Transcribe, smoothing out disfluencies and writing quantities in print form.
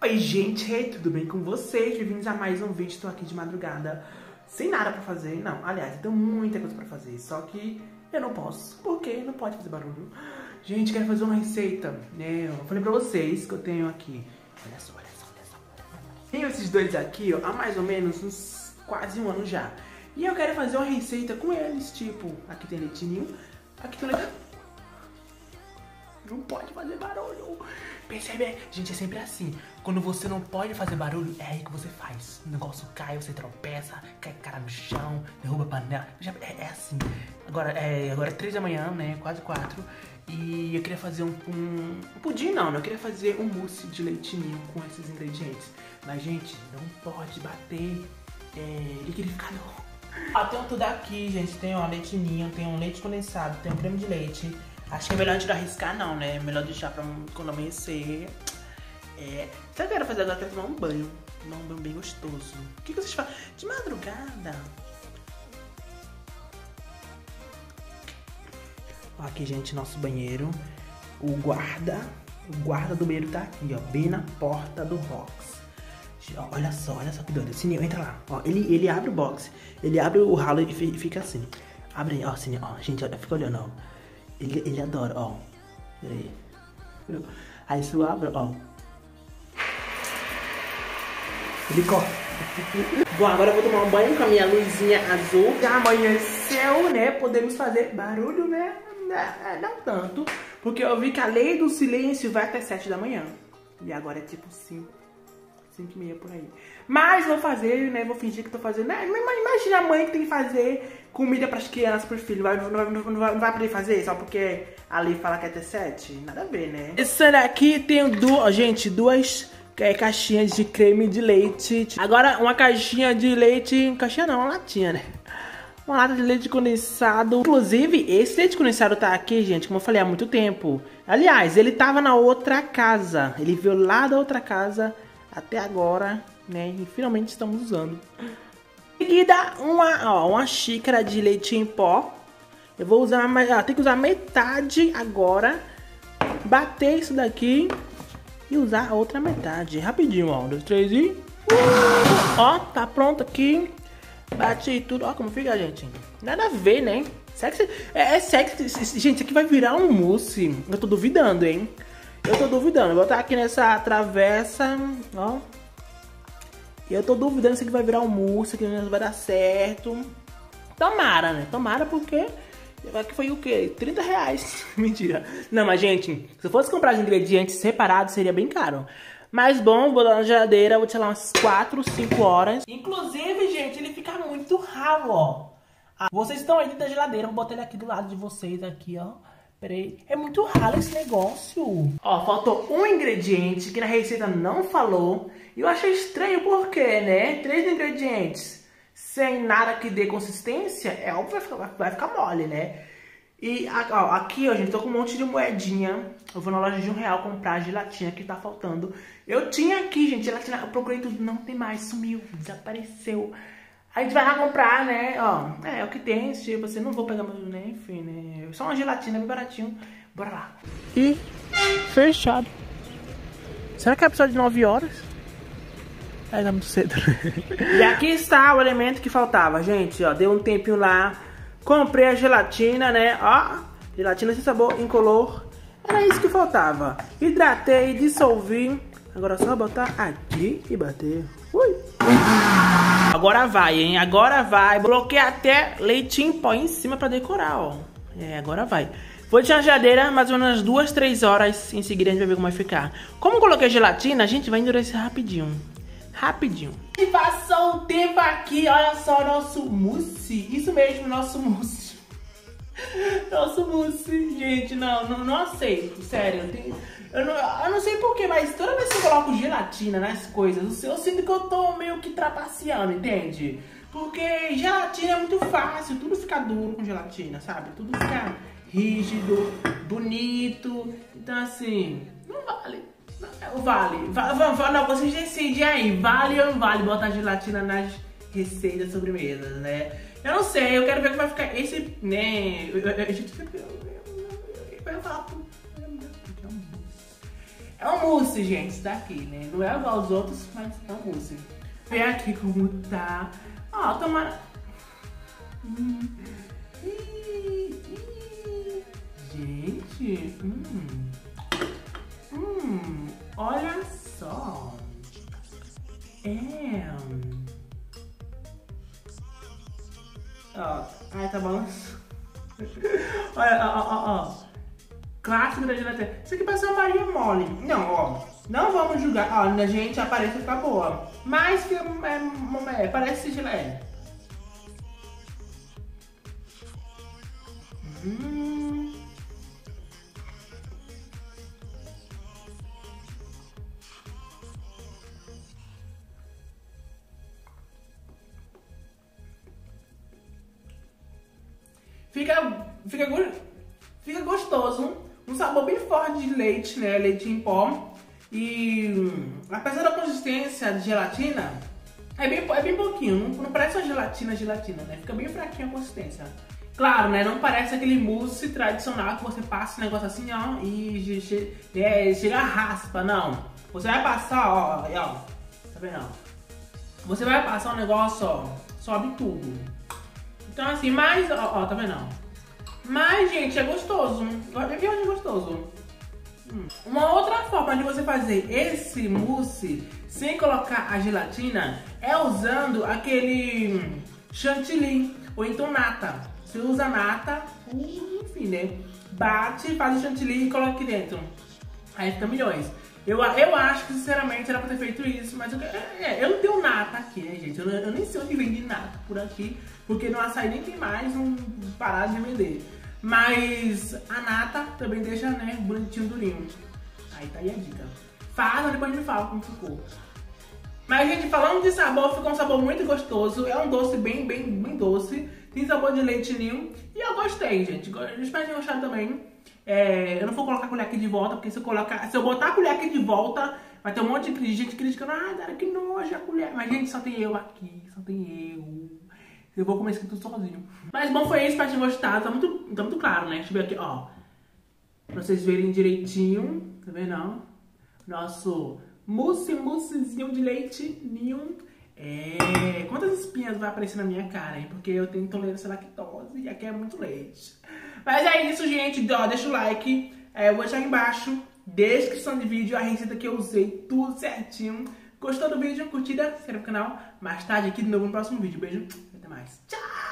Oi gente, tudo bem com vocês? Bem-vindos a mais um vídeo. Estou aqui de madrugada sem nada pra fazer. Não, aliás, eu tenho muita coisa pra fazer, só que eu não posso, porque não pode fazer barulho. Gente, quero fazer uma receita, né? Eu falei pra vocês que eu tenho aqui. Olha só. Tenho esses dois aqui, ó, há mais ou menos uns quase um ano já. E eu quero fazer uma receita com eles, tipo, aqui tem leitinho, aqui tem leite. Não pode fazer barulho. Percebe? Gente, é sempre assim. Quando você não pode fazer barulho, é aí que você faz. O negócio cai, você tropeça, cai cara no chão, derruba a panela. É assim. Agora é 3 da manhã, né? Quase 4. E eu queria fazer um pudim, não. Eu queria fazer um mousse de leitinho com esses ingredientes. Mas, gente, não pode bater liquidificador. Ó, tem tudo aqui, gente. Tem ó, leitinho, tem um leite condensado, tem um creme de leite. Achei melhor antes de arriscar, não, né? Melhor deixar pra quando amanhecer. Sabe o que eu quero fazer agora? Eu quero tomar um banho. Tomar um banho bem gostoso. O que vocês fazem? De madrugada. Aqui, gente, nosso banheiro. O guarda do banheiro tá aqui, ó. Bem na porta do box. Olha só que doido. Sininho, entra lá. Ó, ele abre o box. Ele abre o ralo e fica assim. Abre aí, ó, Sininho. Ó, gente, olha, fica olhando, ó. Ele adora, ó. Peraí. Aí você abre, ó. Ele corre. Bom, agora eu vou tomar um banho com a minha luzinha azul. Já amanheceu, né? Podemos fazer barulho, né? Não tanto. Porque eu vi que a lei do silêncio vai até 7 da manhã. E agora é tipo 5h30 por aí. Mas vou fazer, né? Vou fingir que tô fazendo. Imagina a mãe que tem que fazer comida pras crianças, pros filhos. Não vai poder fazer só porque a lei fala que é até 7? Nada a ver, né? Esse daqui tem duas caixinhas de creme de leite. Agora uma caixinha de leite. Caixinha não, uma latinha, né? Uma lata de leite condensado. Inclusive, esse leite condensado tá aqui, gente, como eu falei, há muito tempo. Aliás, ele tava na outra casa. Ele veio lá da outra casa até agora, né? E finalmente estamos usando. Em seguida, uma xícara de leite em pó. Eu vou usar, tem que usar metade agora. Bater isso daqui e usar a outra metade. Rapidinho, ó. 1, 2, 3 e... Ó, tá pronto aqui. Bati tudo. Ó como fica, gente. Nada a ver, né? Sexy. É sexy. Gente, isso aqui vai virar um mousse. Eu tô duvidando, hein? Eu tô duvidando. Vou botar aqui nessa travessa, ó. E eu tô duvidando se aqui vai virar um mousse, que vai dar certo. Tomara, né? Tomara porque... Aqui foi o quê? 30 reais. Mentira. Não, mas, gente, se eu fosse comprar os ingredientes separados, seria bem caro. Mas, bom, vou dar na geladeira, vou tirar umas 4, 5 horas. Inclusive, gente, ele fica muito ralo, ó. Vocês estão aí dentro da geladeira, vou botar ele aqui do lado de vocês, aqui, ó. Peraí. É muito ralo esse negócio. Ó, faltou um ingrediente que na receita não falou. E eu achei estranho porque, né? 3 ingredientes sem nada que dê consistência, é óbvio que vai ficar mole, né? E ó, aqui, ó, gente, tô com um monte de moedinha. Eu vou na loja de R$1 comprar a gelatina que tá faltando. Eu tinha aqui, gente, gelatina. Eu procurei tudo, não tem mais, sumiu, desapareceu. A gente vai lá comprar, né? Ó, é o que tem, tipo assim, não vou pegar mais, né? Enfim, né? Só uma gelatina bem baratinho. Bora lá. E fechado. Será que é episódio de 9 horas? Aí tá muito cedo. E aqui está o elemento que faltava, gente, ó. Deu um tempinho lá. Comprei a gelatina, né? Ó, gelatina sem sabor, incolor. Era isso que faltava. Hidratei, dissolvi. Agora é só botar aqui e bater. Ui. Agora vai, hein? Agora vai. Coloquei até leite em pó em cima pra decorar, ó. Agora vai. Vou deixar na geladeira mais ou menos 2, 3 horas. Em seguida a gente vai ver como vai ficar. Como coloquei gelatina, a gente vai endurecer rapidinho. Rapidinho. E passou um tempo aqui, olha só o nosso mousse. Isso mesmo, nosso mousse. Nosso mousse, gente, não aceito, sério. Eu não sei porquê, mas toda vez que eu coloco gelatina nas coisas, eu sinto que eu tô meio que trapaceando, entende? Porque gelatina é muito fácil, tudo fica duro com gelatina, sabe? Tudo fica rígido, bonito. Então assim, não vale. Não, vocês decidem aí, vale ou não vale botar gelatina nas receitas sobremesas, né? Eu não sei, eu quero ver como vai ficar esse, né? Eu ia falar tudo. É um mousse, gente, isso daqui, né? Não é igual aos outros, mas é um mousse. Vê aqui como tá. Ó, tomara... Gente, olha só. Ó, ai, tá balançando. Olha, ó. Clássico da gelatina. Isso aqui parece uma Maria mole. Não, ó. Não vamos julgar. Ó, na gente a aparência fica boa. Mas que parece geleia. Fica gostoso. Um sabor bem forte de leite, né? Leite em pó. E apesar da consistência de gelatina, é bem pouquinho. Não parece uma gelatina, né? Fica bem fraquinha a consistência. Claro, né? Não parece aquele mousse tradicional que você passa um negócio assim, ó, e chega a raspa, não. Você vai passar, ó, tá vendo? Você vai passar um negócio, ó, sobe tudo. Então assim, mas, ó, tá vendo? Mas, gente, é gostoso. É gostoso. Uma outra forma de você fazer esse mousse sem colocar a gelatina é usando aquele chantilly ou então nata. Você usa nata, enfim, né? Bate, faz o chantilly e coloca aqui dentro. Aí fica milhões. Eu acho que, sinceramente, era pra ter feito isso, mas eu não tenho nata aqui, né, gente? Eu nem sei onde vende nata por aqui, porque no açaí nem tem mais, não pararam de vender. Mas a nata também deixa, né, bonitinho, durinho. Aí tá aí a dica. Faça, depois me fala como ficou. Mas, gente, falando de sabor, ficou um sabor muito gostoso. É um doce bem doce. Tem sabor de leite ninho. E eu gostei, gente. Eu espero que tenham gostado também. Eu não vou colocar a colher aqui de volta, porque se eu botar a colher aqui de volta, vai ter um monte de gente criticando. Ah, Dara, que nojo a colher. Mas, gente, só tem eu aqui. Só tem eu. Eu vou comer isso tudo sozinho. Mas bom, foi isso, espero que tenham gostado. Tá muito claro, né? Deixa eu ver aqui, ó. Pra vocês verem direitinho. Tá vendo, ó? Nosso moussezinho de leite ninho. Quantas espinhas vai aparecer na minha cara, hein? Porque eu tenho intolerância à lactose e aqui é muito leite. Mas é isso, gente. Ó, deixa o like. Eu vou deixar aí embaixo, descrição de vídeo, a receita que eu usei, tudo certinho. Gostou do vídeo? Curtida? Se inscreve no canal. Mais tarde aqui de novo no próximo vídeo. Beijo. Até mais. Tchau!